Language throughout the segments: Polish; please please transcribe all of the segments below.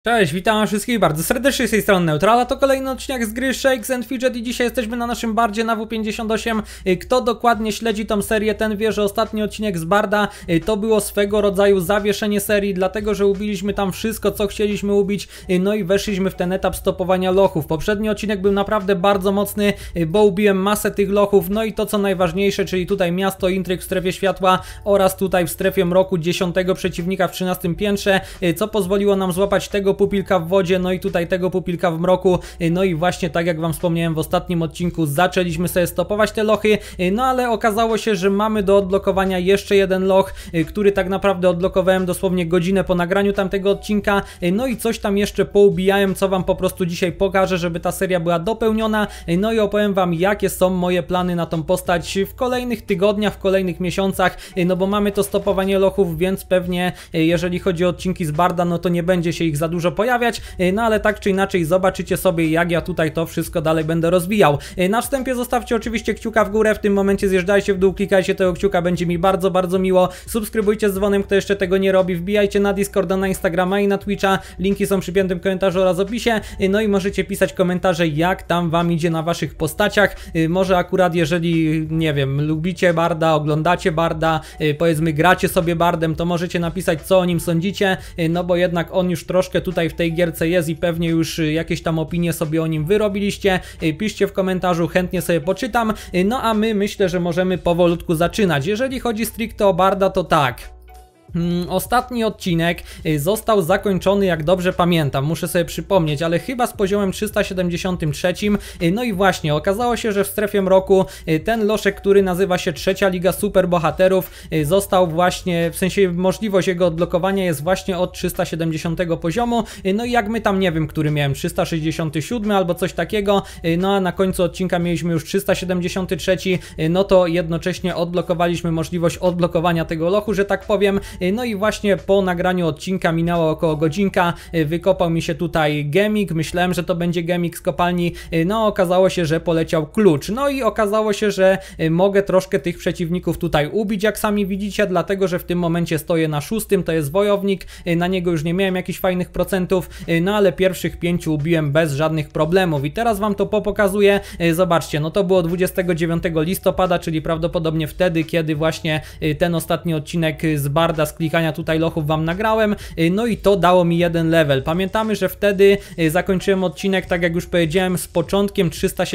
Cześć, witam wszystkich bardzo serdecznie z tej strony Neutrala, to kolejny odcinek z gry Shakes and Fidget i dzisiaj jesteśmy na naszym bardzie na W58. Kto dokładnie śledzi tą serię, ten wie, że ostatni odcinek z barda to było swego rodzaju zawieszenie serii, dlatego że ubiliśmy tam wszystko, co chcieliśmy ubić, no i weszliśmy w ten etap stopowania lochów. Poprzedni odcinek był naprawdę bardzo mocny, bo ubiłem masę tych lochów, no i to co najważniejsze, czyli tutaj miasto Intryg w strefie światła oraz tutaj w strefie mroku 10 przeciwnika w 13 piętrze, co pozwoliło nam złapać tego pupilka w wodzie, no i tutaj tego pupilka w mroku, no i właśnie tak jak wam wspomniałem w ostatnim odcinku, zaczęliśmy sobie stopować te lochy, no ale okazało się, że mamy do odblokowania jeszcze jeden loch, który tak naprawdę odblokowałem dosłownie godzinę po nagraniu tamtego odcinka, no i coś tam jeszcze poubijałem, co wam po prostu dzisiaj pokażę, żeby ta seria była dopełniona, no i opowiem wam, jakie są moje plany na tą postać w kolejnych tygodniach, w kolejnych miesiącach, no bo mamy to stopowanie lochów, więc pewnie jeżeli chodzi o odcinki z barda, no to nie będzie się ich za dużo pojawiać, no ale tak czy inaczej zobaczycie sobie, jak ja tutaj to wszystko dalej będę rozwijał. Na wstępie zostawcie oczywiście kciuka w górę, w tym momencie zjeżdżajcie w dół, klikajcie tego kciuka, będzie mi bardzo, bardzo miło. Subskrybujcie z dzwonem, kto jeszcze tego nie robi, wbijajcie na Discorda, na Instagrama i na Twitcha, linki są przy piętym komentarzu oraz opisie, no i możecie pisać komentarze, jak tam wam idzie na waszych postaciach, może akurat jeżeli, nie wiem, lubicie barda, oglądacie barda, powiedzmy gracie sobie bardem, to możecie napisać, co o nim sądzicie, no bo jednak on już troszkę tutaj w tej gierce jest i pewnie już jakieś tam opinie sobie o nim wyrobiliście. Piszcie w komentarzu, chętnie sobie poczytam. No a my myślę, że możemy powolutku zaczynać. Jeżeli chodzi stricte o barda, to tak. Ostatni odcinek został zakończony, jak dobrze pamiętam, muszę sobie przypomnieć, ale chyba z poziomem 373. No i właśnie, okazało się, że w strefie mroku ten loszek, który nazywa się Trzecia Liga Superbohaterów, został właśnie, w sensie możliwość jego odblokowania jest właśnie od 370 poziomu. No i jak my tam, nie wiem, który miałem, 367 albo coś takiego, no a na końcu odcinka mieliśmy już 373, no to jednocześnie odblokowaliśmy możliwość odblokowania tego lochu, że tak powiem. No i właśnie po nagraniu odcinka minęło około godzinka, wykopał mi się tutaj gemik, myślałem, że to będzie gemik z kopalni, no okazało się, że poleciał klucz, no i okazało się, że mogę troszkę tych przeciwników tutaj ubić, jak sami widzicie, dlatego, że w tym momencie stoję na 6, to jest wojownik, na niego już nie miałem jakichś fajnych procentów, no ale pierwszych 5 ubiłem bez żadnych problemów i teraz wam to pokazuję, zobaczcie, no to było 29 listopada, czyli prawdopodobnie wtedy, kiedy właśnie ten ostatni odcinek z barda, z klikania tutaj lochów wam nagrałem, no i to dało mi jeden level. Pamiętamy, że wtedy zakończyłem odcinek, tak jak już powiedziałem, z początkiem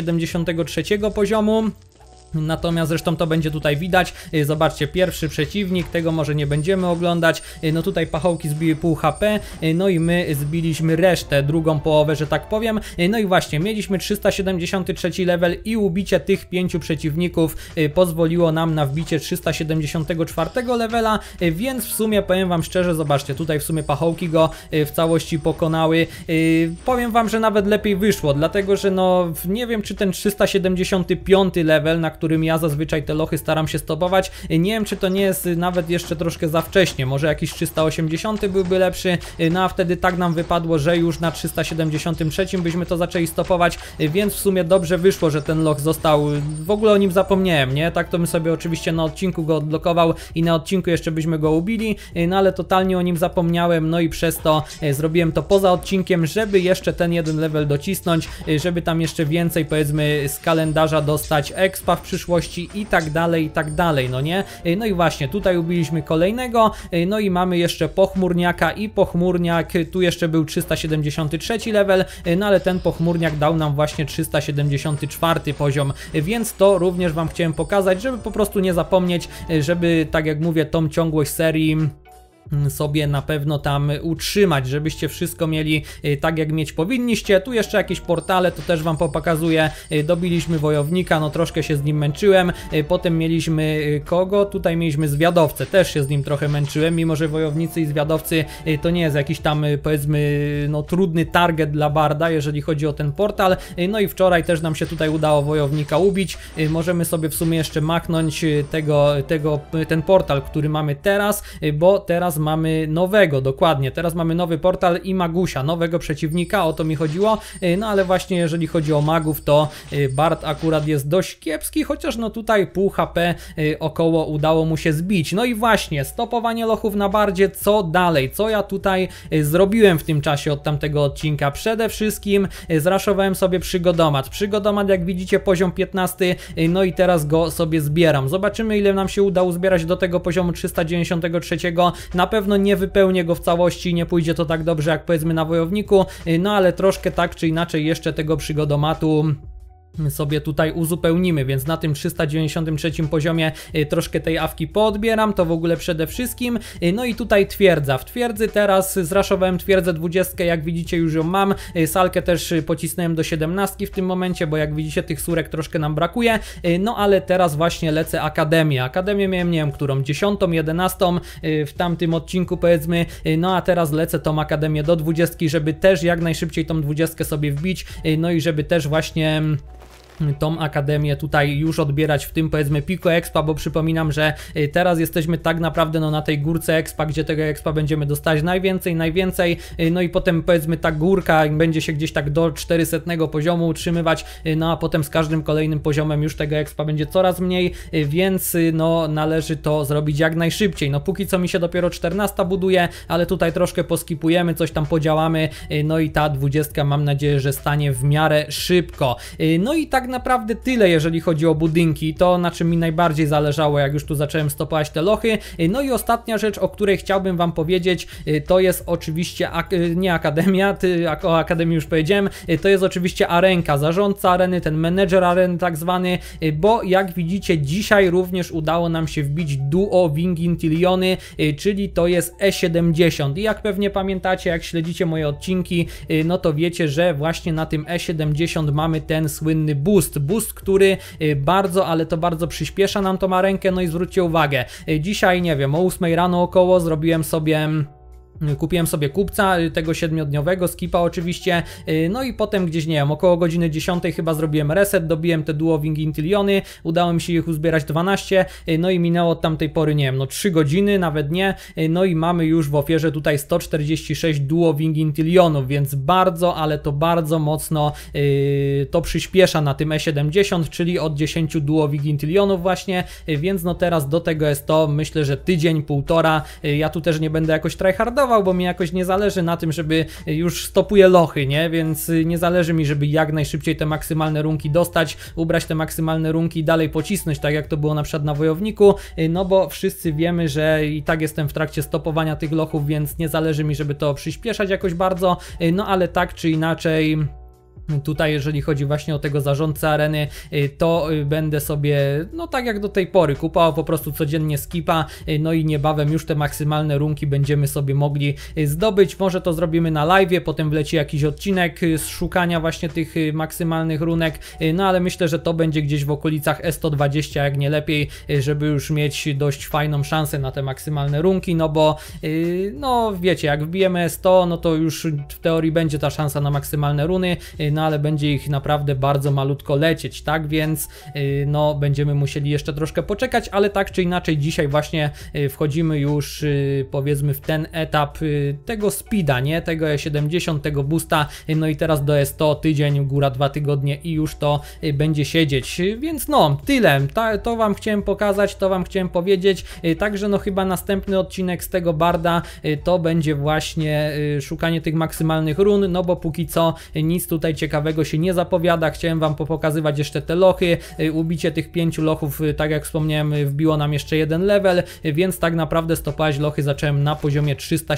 373 poziomu. Natomiast zresztą to będzie tutaj widać, zobaczcie, pierwszy przeciwnik, tego może nie będziemy oglądać, no tutaj pachołki zbiły pół HP, no i my zbiliśmy resztę, drugą połowę, że tak powiem, no i właśnie, mieliśmy 373 level i ubicie tych 5 przeciwników pozwoliło nam na wbicie 374 levela, więc w sumie powiem wam szczerze, zobaczcie, tutaj w sumie pachołki go w całości pokonały, powiem wam, że nawet lepiej wyszło, dlatego, że no nie wiem, czy ten 375 level, na którym ja zazwyczaj te lochy staram się stopować, nie wiem, czy to nie jest nawet jeszcze troszkę za wcześnie, może jakiś 380 byłby lepszy, no a wtedy tak nam wypadło, że już na 373 byśmy to zaczęli stopować, więc w sumie dobrze wyszło, że ten loch został, w ogóle o nim zapomniałem, nie? Tak to bym sobie oczywiście na odcinku go odblokował i na odcinku jeszcze byśmy go ubili, no ale totalnie o nim zapomniałem, no i przez to zrobiłem to poza odcinkiem, żeby jeszcze ten jeden level docisnąć, żeby tam jeszcze więcej, powiedzmy, z kalendarza dostać expa w przyszłości i tak dalej, no nie? No i właśnie, tutaj ubiliśmy kolejnego, no i mamy jeszcze pochmurniaka i pochmurniak, tu jeszcze był 373 level, no ale ten pochmurniak dał nam właśnie 374 poziom, więc to również wam chciałem pokazać, żeby po prostu nie zapomnieć, żeby, tak jak mówię, tą ciągłość serii sobie na pewno tam utrzymać, żebyście wszystko mieli tak, jak mieć powinniście. Tu jeszcze jakieś portale, to też wam pokazuję. Dobiliśmy wojownika, no troszkę się z nim męczyłem. Potem mieliśmy kogo? Tutaj mieliśmy zwiadowcę, też się z nim trochę męczyłem, mimo że wojownicy i zwiadowcy to nie jest jakiś tam, powiedzmy, no trudny target dla barda, jeżeli chodzi o ten portal. No i wczoraj też nam się tutaj udało wojownika ubić. Możemy sobie w sumie jeszcze machnąć ten portal, który mamy teraz, bo teraz teraz mamy nowego, dokładnie, teraz mamy nowy portal i Magusia, nowego przeciwnika, o to mi chodziło, no ale właśnie jeżeli chodzi o magów, to Bard akurat jest dość kiepski, chociaż no tutaj pół HP około udało mu się zbić. No i właśnie, stopowanie lochów na Bardzie, co dalej, co ja tutaj zrobiłem w tym czasie od tamtego odcinka? Przede wszystkim zraszowałem sobie przygodomat, jak widzicie poziom 15, no i teraz go sobie zbieram. Zobaczymy, ile nam się uda uzbierać do tego poziomu 393, na pewno nie wypełnię go w całości, nie pójdzie to tak dobrze jak powiedzmy na wojowniku, no ale troszkę tak czy inaczej jeszcze tego przygodomatu sobie tutaj uzupełnimy, więc na tym 393 poziomie troszkę tej awki poodbieram, to w ogóle przede wszystkim. No i tutaj twierdza, w twierdzy teraz zraszowałem twierdzę 20, jak widzicie już ją mam, salkę też pocisnąłem do 17 w tym momencie, bo jak widzicie tych surek troszkę nam brakuje, no ale teraz właśnie lecę akademię miałem, nie wiem którą, 10, 11 w tamtym odcinku powiedzmy, no a teraz lecę tą akademię do 20, żeby też jak najszybciej tą 20 sobie wbić, no i żeby też właśnie tą akademię tutaj już odbierać w tym powiedzmy piku expa, bo przypominam, że teraz jesteśmy tak naprawdę no na tej górce expa, gdzie tego expa będziemy dostać najwięcej, no i potem powiedzmy ta górka będzie się gdzieś tak do 400 poziomu utrzymywać, no a potem z każdym kolejnym poziomem już tego expa będzie coraz mniej, więc no należy to zrobić jak najszybciej. No póki co mi się dopiero 14 buduje, ale tutaj troszkę poskipujemy, coś tam podziałamy, no i ta 20 mam nadzieję, że stanie w miarę szybko. No i tak naprawdę tyle, jeżeli chodzi o budynki, to na czym mi najbardziej zależało, jak już tu zacząłem stopować te lochy. No i ostatnia rzecz, o której chciałbym wam powiedzieć, to jest oczywiście nie akademia, o akademii już powiedziałem, to jest oczywiście arenka, zarządca areny, ten menedżer areny tak zwany, bo jak widzicie dzisiaj również udało nam się wbić duo Wingintiliony, czyli to jest E70 i jak pewnie pamiętacie, jak śledzicie moje odcinki, no to wiecie, że właśnie na tym E70 mamy ten słynny boost, który bardzo, ale to bardzo przyspiesza nam tą arenkę. No i zwróćcie uwagę, dzisiaj nie wiem, o 8 rano około kupiłem sobie kupca, tego 7-dniowego, skipa oczywiście, no i potem gdzieś, nie wiem, około godziny 10 chyba zrobiłem reset, dobiłem te duo Wingintiliony, udało mi się ich uzbierać 12, no i minęło od tamtej pory, nie wiem, no 3 godziny, nawet nie, no i mamy już w ofierze tutaj 146 duo Wingintilionów, więc bardzo, ale to bardzo mocno to przyspiesza na tym E70, czyli od 10 duo Wingintilionów właśnie, więc no teraz do tego jest to, myślę, że tydzień, półtora, ja tu też nie będę jakoś tryhardował, bo mi jakoś nie zależy na tym, żeby już stopuję lochy, nie? Więc nie zależy mi, żeby jak najszybciej te maksymalne runki dostać, ubrać te maksymalne runki i dalej pocisnąć, tak jak to było na przykład na wojowniku, no bo wszyscy wiemy, że i tak jestem w trakcie stopowania tych lochów, więc nie zależy mi, żeby to przyspieszać jakoś bardzo, no ale tak czy inaczej tutaj jeżeli chodzi właśnie o tego zarządcę areny, to będę sobie, no tak jak do tej pory, kupował po prostu codziennie skipa, no i niebawem już te maksymalne runki będziemy sobie mogli zdobyć. Może to zrobimy na live'ie, potem wleci jakiś odcinek z szukania właśnie tych maksymalnych runek, no ale myślę, że to będzie gdzieś w okolicach E120, jak nie lepiej, żeby już mieć dość fajną szansę na te maksymalne runki, no bo no wiecie, jak wbijemy E100, no to już w teorii będzie ta szansa na maksymalne runy, no ale będzie ich naprawdę bardzo malutko lecieć, tak, więc no będziemy musieli jeszcze troszkę poczekać, ale tak czy inaczej dzisiaj właśnie wchodzimy już powiedzmy w ten etap tego speeda, nie, tego E70, tego boosta, no i teraz do E100 tydzień, góra 2 tygodnie i już to będzie siedzieć, więc no tyle, to wam chciałem pokazać, to wam chciałem powiedzieć, także no chyba następny odcinek z tego Barda to będzie właśnie szukanie tych maksymalnych run, no bo póki co nic tutaj ciekawego się nie zapowiada. Chciałem wam pokazywać jeszcze te lochy, ubicie tych 5 lochów, tak jak wspomniałem, wbiło nam jeszcze jeden level, więc tak naprawdę stopować lochy zacząłem na poziomie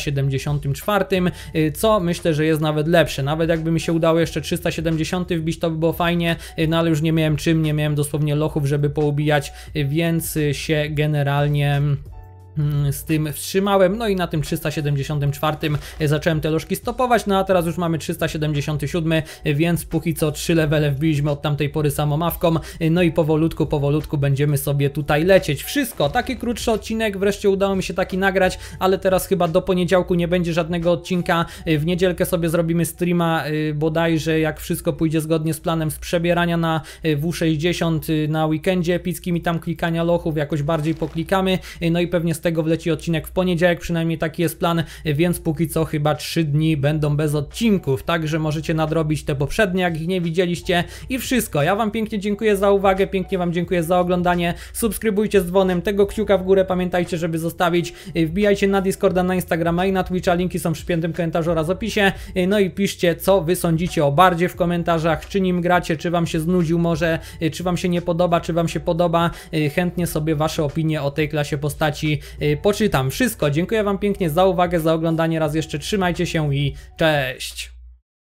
374, co myślę, że jest nawet lepsze. Nawet jakby mi się udało jeszcze 370 wbić, to by było fajnie, no ale już nie miałem czym, nie miałem dosłownie lochów, żeby poubijać, więc się generalnie z tym wstrzymałem, no i na tym 374 zacząłem te lożki stopować, no a teraz już mamy 377, więc póki co 3 levele wbiliśmy od tamtej pory samą awką, no i powolutku będziemy sobie tutaj lecieć. Wszystko, taki krótszy odcinek, wreszcie udało mi się taki nagrać, ale teraz chyba do poniedziałku nie będzie żadnego odcinka, w niedzielkę sobie zrobimy streama, bodajże jak wszystko pójdzie zgodnie z planem, z przebierania na W60 na weekendzie epickim i tam klikania lochów, jakoś bardziej poklikamy, no i pewnie z tego tego wleci odcinek w poniedziałek, przynajmniej taki jest plan, więc póki co chyba 3 dni będą bez odcinków, także możecie nadrobić te poprzednie, jak ich nie widzieliście i wszystko. Ja wam pięknie dziękuję za uwagę, pięknie wam dziękuję za oglądanie, subskrybujcie z dzwonem, tego kciuka w górę pamiętajcie, żeby zostawić, wbijajcie na Discorda, na Instagrama i na Twitcha, linki są w przypiętym komentarzu oraz opisie, no i piszcie, co wy sądzicie o Bardzie w komentarzach, czy nim gracie, czy wam się znudził może, czy wam się nie podoba, czy wam się podoba, chętnie sobie wasze opinie o tej klasie postaci poczytam. Wszystko, dziękuję wam pięknie za uwagę, za oglądanie, raz jeszcze trzymajcie się i cześć!